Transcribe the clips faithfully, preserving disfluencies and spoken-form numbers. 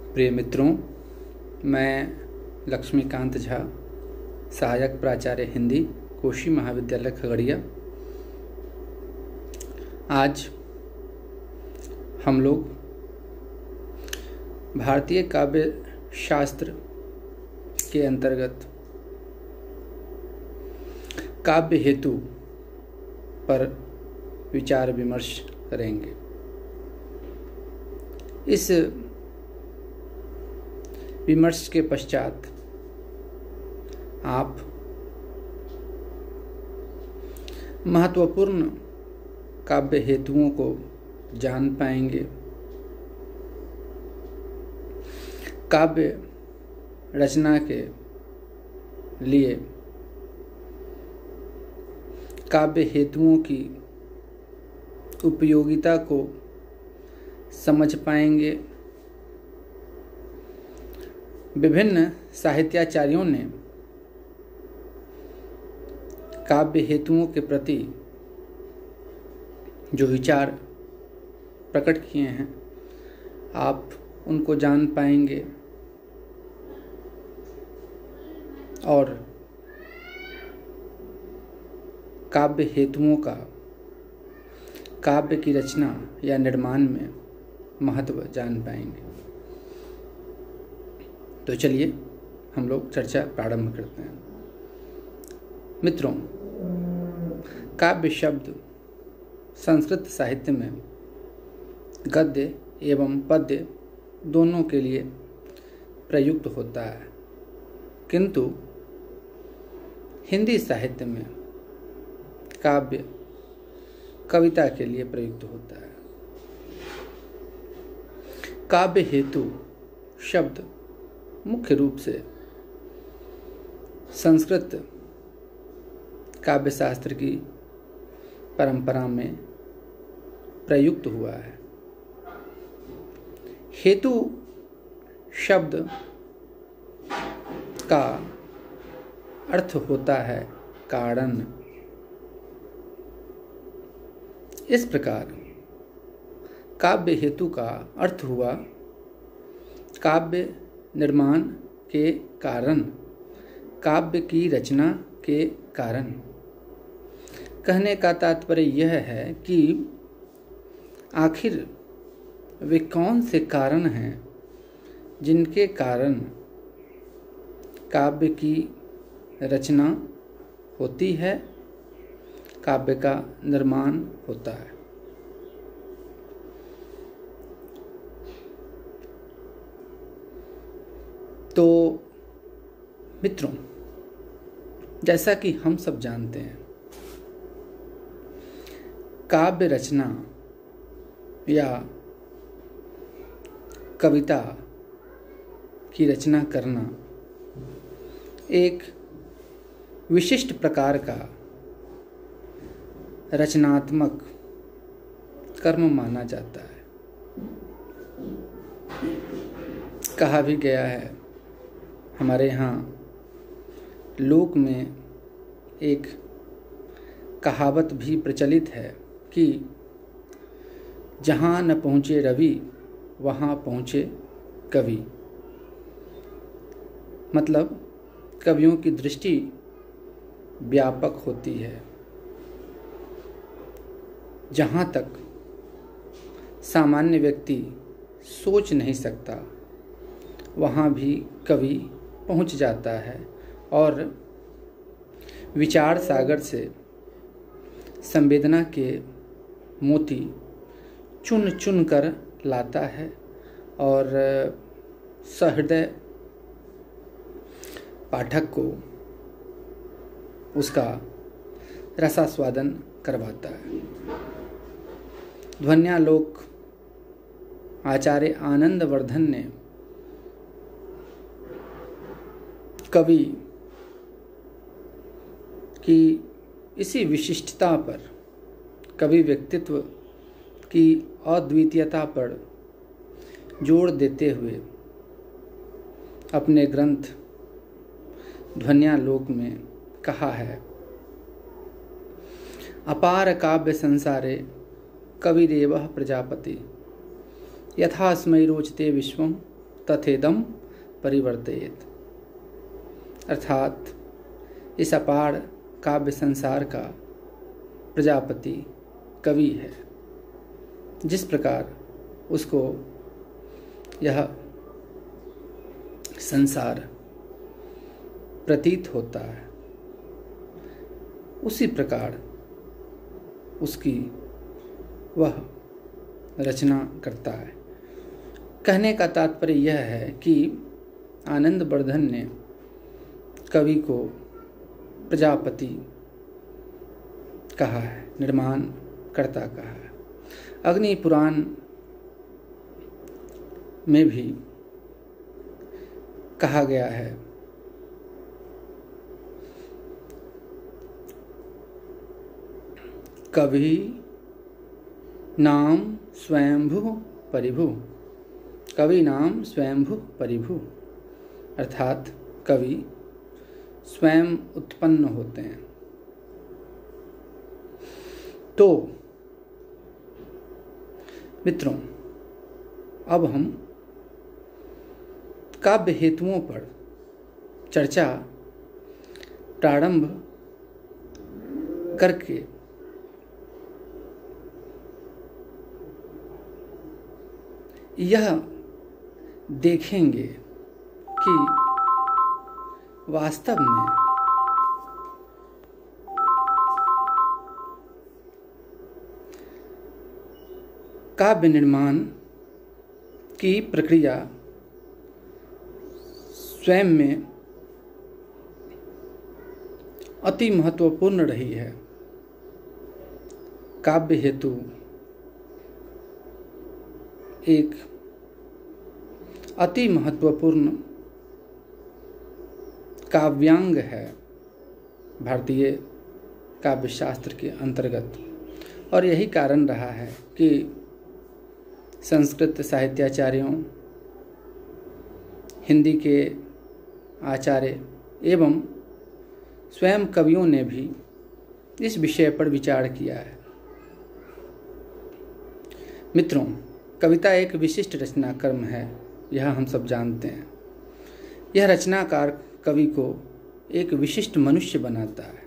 प्रिय मित्रों, मैं लक्ष्मीकांत झा, सहायक प्राचार्य हिंदी, कोशी महाविद्यालय खगड़िया। आज हम लोग भारतीय काव्य शास्त्र के अंतर्गत काव्य हेतु पर विचार विमर्श करेंगे। इस विमर्श के पश्चात आप महत्वपूर्ण काव्य हेतुओं को जान पाएंगे। काव्य रचना के लिए काव्य हेतुओं की उपयोगिता को समझ पाएंगे। विभिन्न साहित्याचार्यों ने काव्य हेतुओं के प्रति जो विचार प्रकट किए हैं, आप उनको जान पाएंगे और काव्य हेतुओं का काव्य की रचना या निर्माण में महत्व जान पाएंगे। तो चलिए हम लोग चर्चा प्रारंभ करते हैं। मित्रों, काव्य शब्द संस्कृत साहित्य में गद्य एवं पद्य दोनों के लिए प्रयुक्त होता है, किंतु हिंदी साहित्य में काव्य कविता के लिए प्रयुक्त होता है। काव्य हेतु शब्द मुख्य रूप से संस्कृत काव्य शास्त्र की परंपरा में प्रयुक्त हुआ है। हेतु शब्द का अर्थ होता है कारण। इस प्रकार काव्य हेतु का अर्थ हुआ काव्य निर्माण के कारण, काव्य की रचना के कारण। कहने का तात्पर्य यह है कि आखिर वे कौन से कारण हैं जिनके कारण काव्य की रचना होती है, काव्य का निर्माण होता है। तो मित्रों, जैसा कि हम सब जानते हैं, काव्य रचना या कविता की रचना करना एक विशिष्ट प्रकार का रचनात्मक कर्म माना जाता है। कहा भी गया है, हमारे यहाँ लोक में एक कहावत भी प्रचलित है कि जहाँ न पहुँचे रवि वहाँ पहुँचे कवि। मतलब कवियों की दृष्टि व्यापक होती है। जहाँ तक सामान्य व्यक्ति सोच नहीं सकता, वहाँ भी कवि पहुँच जाता है और विचार सागर से संवेदना के मोती चुन चुन कर लाता है और सहृदय पाठक को उसका रसास्वादन करवाता है। ध्वन्यालोक आचार्य आनंदवर्धन ने कवि की इसी विशिष्टता पर, कवि व्यक्तित्व की अद्वितीयता पर जोर देते हुए अपने ग्रंथ ध्वन्यालोक में कहा है, अपार काव्य संसारे कविरेवः प्रजापति यथास्मै रोचते विश्वम तथेदम परिवर्तयेत। अर्थात इस अपार काव्य संसार का प्रजापति कवि है। जिस प्रकार उसको यह संसार प्रतीत होता है, उसी प्रकार उसकी वह रचना करता है। कहने का तात्पर्य यह है कि आनंदवर्धन ने कवि को प्रजापति कहा है, निर्माण कर्ता कहा है। अग्नि पुराण में भी कहा गया है कवि नाम स्वयंभु परिभु, कवि नाम स्वयंभु परिभु, अर्थात कवि स्वयं उत्पन्न होते हैं। तो मित्रों, अब हम काव्य हेतुओं पर चर्चा प्रारंभ करके यह देखेंगे कि वास्तव में काव्य निर्माण की प्रक्रिया स्वयं में अति महत्वपूर्ण रही है। काव्य हेतु एक अति महत्वपूर्ण काव्यांग है भारतीय काव्य शास्त्र के अंतर्गत, और यही कारण रहा है कि संस्कृत साहित्याचार्यों, हिंदी के आचार्य एवं स्वयं कवियों ने भी इस विषय पर विचार किया है। मित्रों, कविता एक विशिष्ट रचना कर्म है, यह हम सब जानते हैं। यह रचनाकार कवि को एक विशिष्ट मनुष्य बनाता है।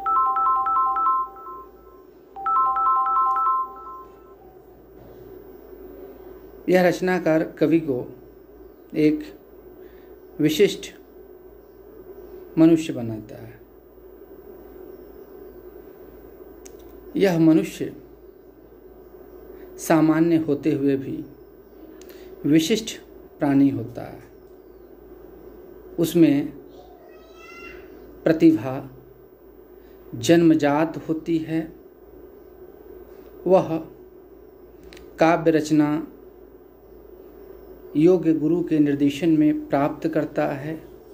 यह रचनाकार कवि को एक विशिष्ट मनुष्य बनाता है। यह मनुष्य सामान्य होते हुए भी विशिष्ट प्राणी होता है। उसमें प्रतिभा जन्मजात होती है। वह काव्य रचना योग्य गुरु के निर्देशन में प्राप्त करता है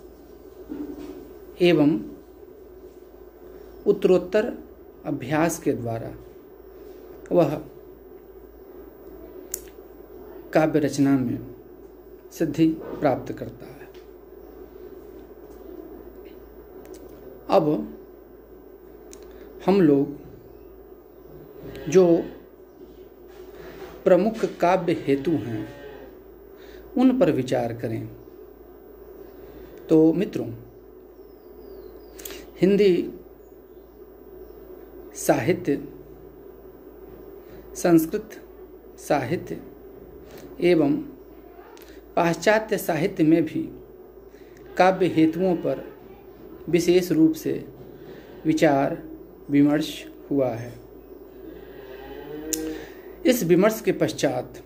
एवं उत्तरोत्तर अभ्यास के द्वारा वह काव्य रचना में सिद्धि प्राप्त करता है। अब हम लोग जो प्रमुख काव्य हेतु हैं उन पर विचार करें। तो मित्रों, हिंदी साहित्य, संस्कृत साहित्य एवं पाश्चात्य साहित्य में भी काव्य हेतुओं पर विशेष रूप से विचार विमर्श हुआ है। इस विमर्श के पश्चात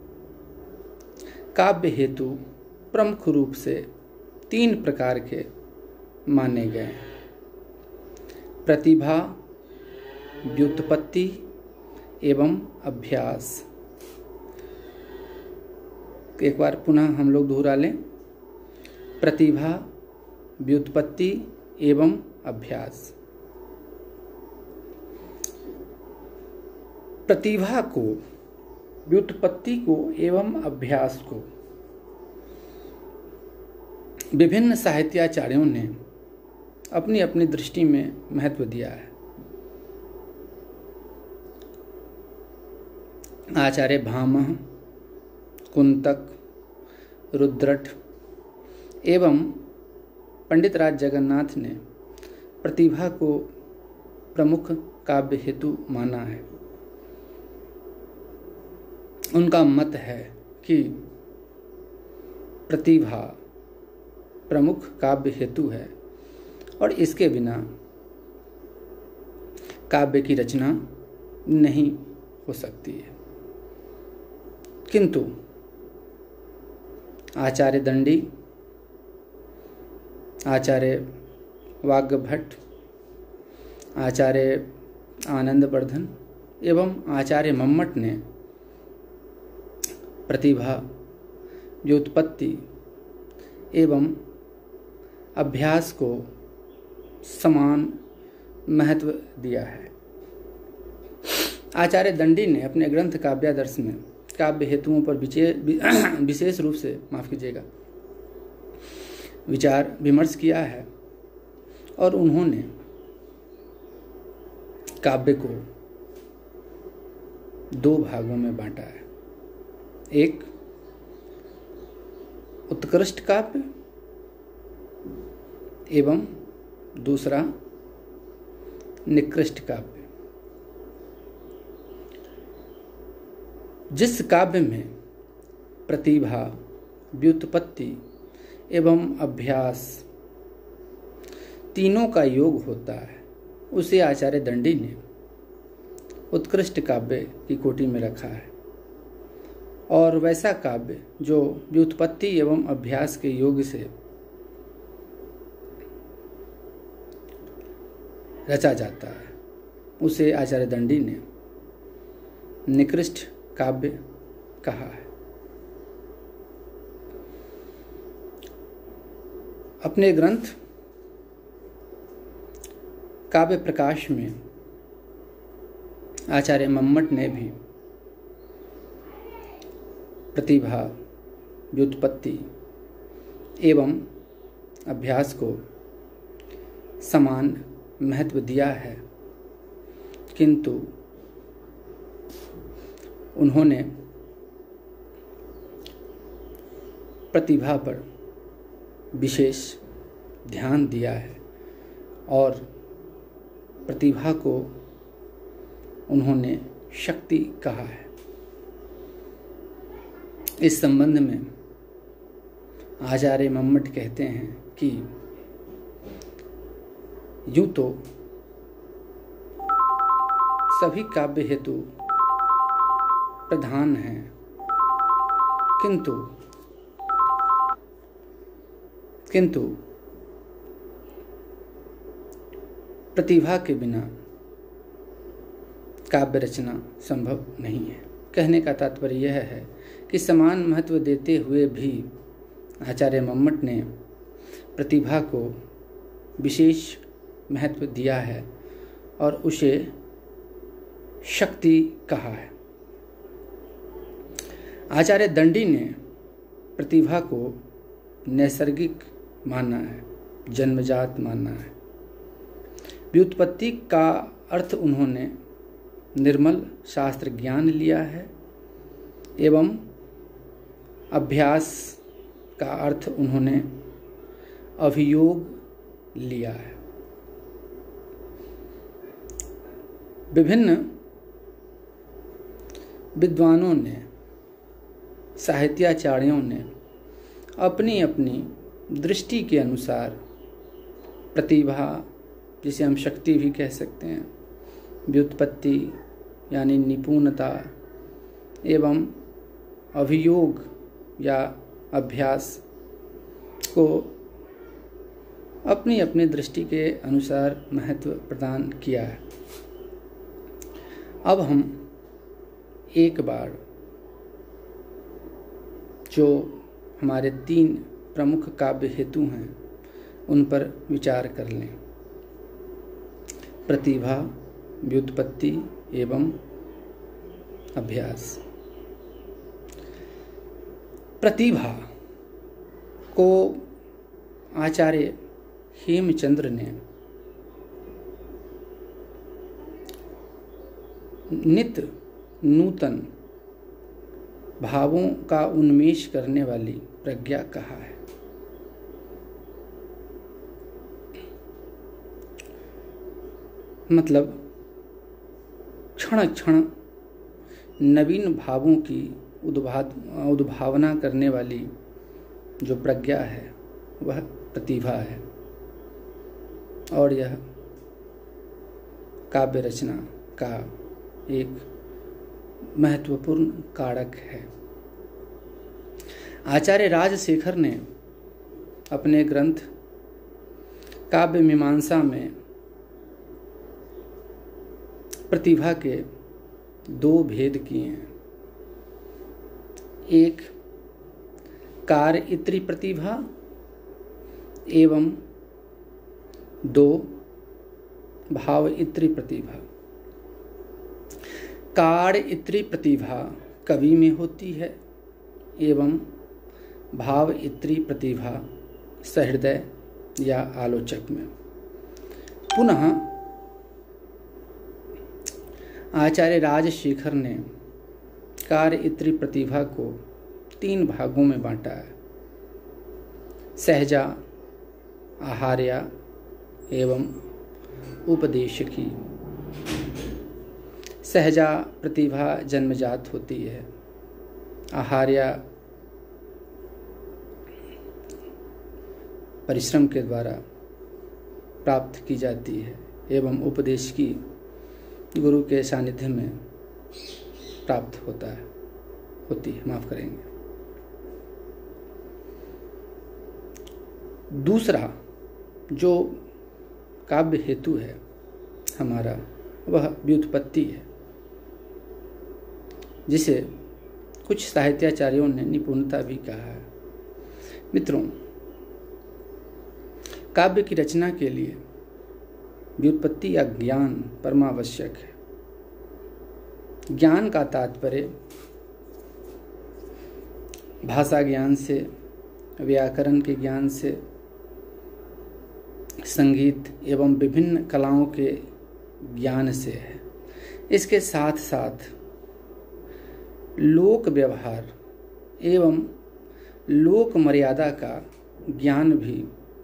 काव्य हेतु प्रमुख रूप से तीन प्रकार के माने गए: प्रतिभा, व्युत्पत्ति एवं अभ्यास। एक बार पुनः हम लोग दोहरा लें: प्रतिभा, व्युत्पत्ति एवं अभ्यास। प्रतिभा को, व्युत्पत्ति को एवं अभ्यास को विभिन्न साहित्याचार्यों ने अपनी अपनी दृष्टि में महत्व दिया है। आचार्य भामह, कुंतक, रुद्रट एवं पंडित राज जगन्नाथ ने प्रतिभा को प्रमुख काव्य हेतु माना है। उनका मत है कि प्रतिभा प्रमुख काव्य हेतु है और इसके बिना काव्य की रचना नहीं हो सकती है। किंतु आचार्य दंडी, आचार्य वाग्भट्ट, आचार्य आनंदवर्धन एवं आचार्य मम्मट ने प्रतिभा, व्युत्पत्ति एवं अभ्यास को समान महत्व दिया है। आचार्य दंडी ने अपने ग्रंथ काव्यादर्श में काव्य हेतुओं पर विशेष रूप से माफ कीजिएगा विचार विमर्श किया है और उन्होंने काव्य को दो भागों में बांटा है। एक उत्कृष्ट काव्य एवं दूसरा निकृष्ट काव्य। जिस काव्य में प्रतिभा, व्युत्पत्ति एवं अभ्यास तीनों का योग होता है उसे आचार्य दंडी ने उत्कृष्ट काव्य की कोटि में रखा है, और वैसा काव्य जो व्युत्पत्ति एवं अभ्यास के योग से रचा जाता है उसे आचार्य दंडी ने निकृष्ट काव्य कहा है। अपने ग्रंथ काव्य प्रकाश में आचार्य मम्मट ने भी प्रतिभा, व्युत्पत्ति एवं अभ्यास को समान महत्व दिया है, किंतु उन्होंने प्रतिभा पर विशेष ध्यान दिया है और प्रतिभा को उन्होंने शक्ति कहा है। इस संबंध में आचार्य मम्मट कहते हैं कि यूं तो सभी काव्य हेतु प्रधान हैं, किंतु किंतु प्रतिभा के बिना काव्य रचना संभव नहीं है। कहने का तात्पर्य यह है कि समान महत्व देते हुए भी आचार्य मम्मट ने प्रतिभा को विशेष महत्व दिया है और उसे शक्ति कहा है। आचार्य दंडी ने प्रतिभा को नैसर्गिक माना है, जन्मजात माना है। व्युत्पत्ति का अर्थ उन्होंने निर्मल शास्त्र ज्ञान लिया है एवं अभ्यास का अर्थ उन्होंने अभियोग लिया है। विभिन्न विद्वानों ने, साहित्याचार्यों ने अपनी अपनी दृष्टि के अनुसार प्रतिभा, जिसे हम शक्ति भी कह सकते हैं, व्युत्पत्ति यानी निपुणता एवं अभियोग या अभ्यास को अपनी अपनी दृष्टि के अनुसार महत्व प्रदान किया है। अब हम एक बार जो हमारे तीन प्रमुख काव्य हेतु हैं उन पर विचार कर लें। प्रतिभा, व्युत्पत्ति एवं अभ्यास। प्रतिभा को आचार्य हेमचंद्र ने नित्य नूतन भावों का उन्मेष करने वाली प्रज्ञा कहा है। मतलब क्षण क्षण नवीन भावों की उद्भा उद्भावना करने वाली जो प्रज्ञा है वह प्रतिभा है, और यह काव्य रचना का एक महत्वपूर्ण कारक है। आचार्य राजशेखर ने अपने ग्रंथ काव्य मीमांसा में प्रतिभा के दो भेद किए हैं। एक कार्य इत्री प्रतिभा एवं दो भाव इत्री प्रतिभा। कार्य इत्री प्रतिभा कवि में होती है एवं भाव इत्री प्रतिभा सहृदय या आलोचक में। पुनः आचार्य राजशेखर ने कार्य इत्री प्रतिभा को तीन भागों में बांटा है: सहजा, आहार्या एवं उपदेशकी। सहजा प्रतिभा जन्मजात होती है, आहार्या परिश्रम के द्वारा प्राप्त की जाती है एवं उपदेश की गुरु के सानिध्य में प्राप्त होता है होती है माफ करेंगे। दूसरा जो काव्य हेतु है हमारा वह व्युत्पत्ति है, जिसे कुछ साहित्याचार्यों ने निपुणता भी कहा है। मित्रों, काव्य की रचना के लिए व्युत्पत्ति या ज्ञान परमावश्यक है। ज्ञान का तात्पर्य भाषा ज्ञान से, व्याकरण के ज्ञान से, संगीत एवं विभिन्न कलाओं के ज्ञान से है। इसके साथ साथ लोक व्यवहार एवं लोक मर्यादा का ज्ञान भी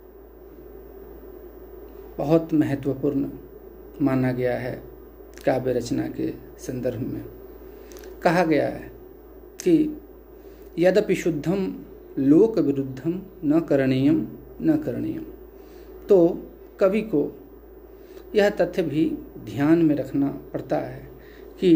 बहुत महत्वपूर्ण माना गया है। काव्य रचना के संदर्भ में कहा गया है कि यद्यपि शुद्धम लोक विरुद्धम न करणीयम न करणीयम। तो कवि को यह तथ्य भी ध्यान में रखना पड़ता है कि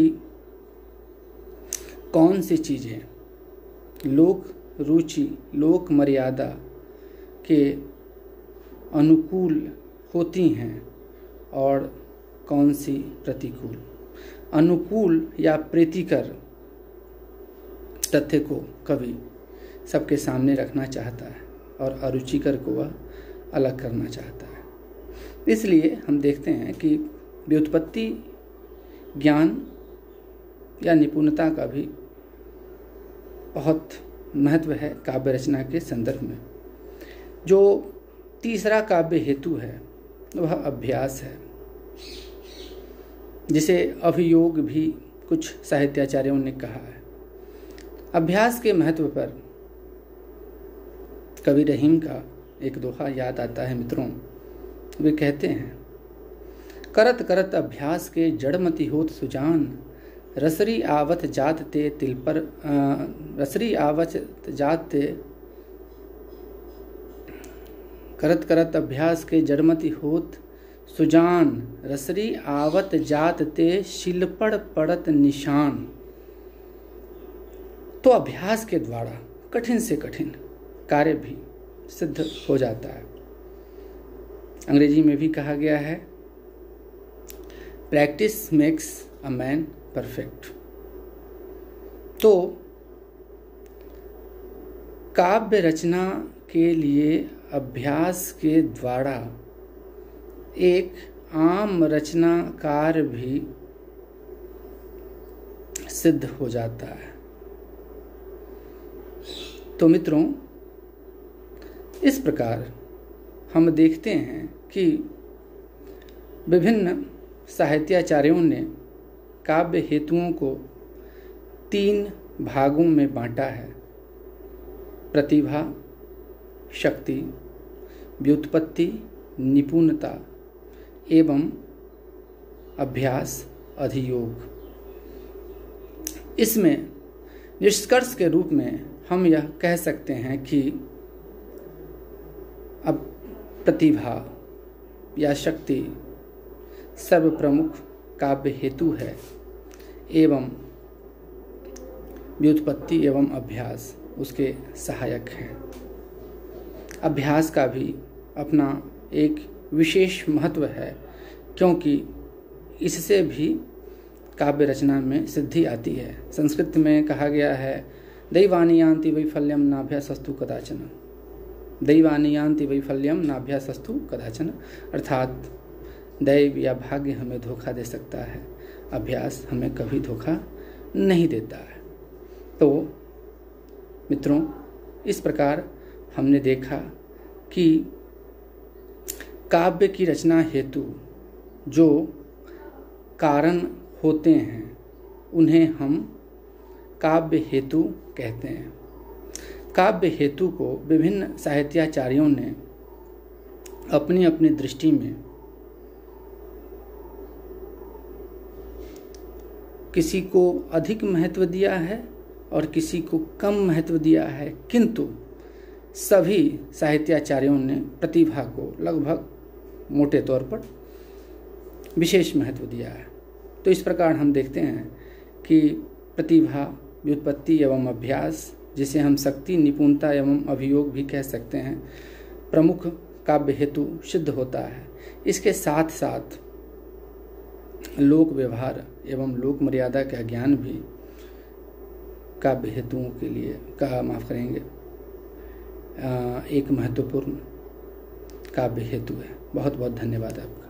कौन सी चीज़ें लोक रुचि, लोक मर्यादा के अनुकूल होती हैं और कौन सी प्रतिकूल। अनुकूल या प्रीतिकर तथ्य को कवि सबके सामने रखना चाहता है और अरुचिकर को वह अलग करना चाहता है। इसलिए हम देखते हैं कि व्युत्पत्ति ज्ञान या निपुणता का भी बहुत महत्व है काव्य रचना के संदर्भ में। जो तीसरा काव्य हेतु है वह अभ्यास है, जिसे अभियोग भी कुछ साहित्याचार्यों ने कहा है। अभ्यास के महत्व पर कवि रहीम का एक दोहा याद आता है मित्रों। वे कहते हैं, करत करत अभ्यास के जड़मति होत सुजान, रसरी आवत जात ते तिल पर आ, रसरी आवत जात ते करत करत अभ्यास के जड़मति होत सुजान, रसरी आवत जात ते शिलपड़ पड़त निशान। तो अभ्यास के द्वारा कठिन से कठिन कार्य भी सिद्ध हो जाता है। अंग्रेजी में भी कहा गया है, practice makes a man perfect. तो काव्य रचना के लिए अभ्यास के द्वारा एक आम रचनाकार भी सिद्ध हो जाता है। तो मित्रों, इस प्रकार हम देखते हैं कि विभिन्न साहित्याचार्यों ने काव्य हेतुओं को तीन भागों में बांटा है। प्रतिभा, शक्ति, व्युत्पत्ति, निपुणता एवं अभ्यास, अधियोग। इसमें निष्कर्ष के रूप में हम यह कह सकते हैं कि अब प्रतिभा या शक्ति सर्वप्रमुख काव्य हेतु है एवं व्युत्पत्ति एवं अभ्यास उसके सहायक हैं। अभ्यास का भी अपना एक विशेष महत्व है, क्योंकि इससे भी काव्य रचना में सिद्धि आती है। संस्कृत में कहा गया है, दैवानि यान्ति वैफल्यम नाभ्यासस्तु कदाचन। दैवानि यान्ति वैफल्यम नाभ्यासस्तु कदाचन, अर्थात दैव या भाग्य हमें धोखा दे सकता है, अभ्यास हमें कभी धोखा नहीं देता है। तो मित्रों, इस प्रकार हमने देखा कि काव्य की रचना हेतु जो कारण होते हैं उन्हें हम काव्य हेतु कहते हैं। काव्य हेतु को विभिन्न साहित्याचार्यों ने अपनी अपनी दृष्टि में किसी को अधिक महत्व दिया है और किसी को कम महत्व दिया है, किंतु सभी साहित्याचार्यों ने प्रतिभा को लगभग मोटे तौर पर विशेष महत्व दिया है। तो इस प्रकार हम देखते हैं कि प्रतिभा, व्युत्पत्ति एवं अभ्यास, जिसे हम शक्ति, निपुणता एवं अभियोग भी कह सकते हैं, प्रमुख काव्य हेतु सिद्ध होता है। इसके साथ साथ लोक व्यवहार एवं लोक मर्यादा का ज्ञान भी काव्य हेतुओं के लिए का माफ करेंगे एक महत्वपूर्ण काव्य हेतु है। बहुत बहुत धन्यवाद आपका।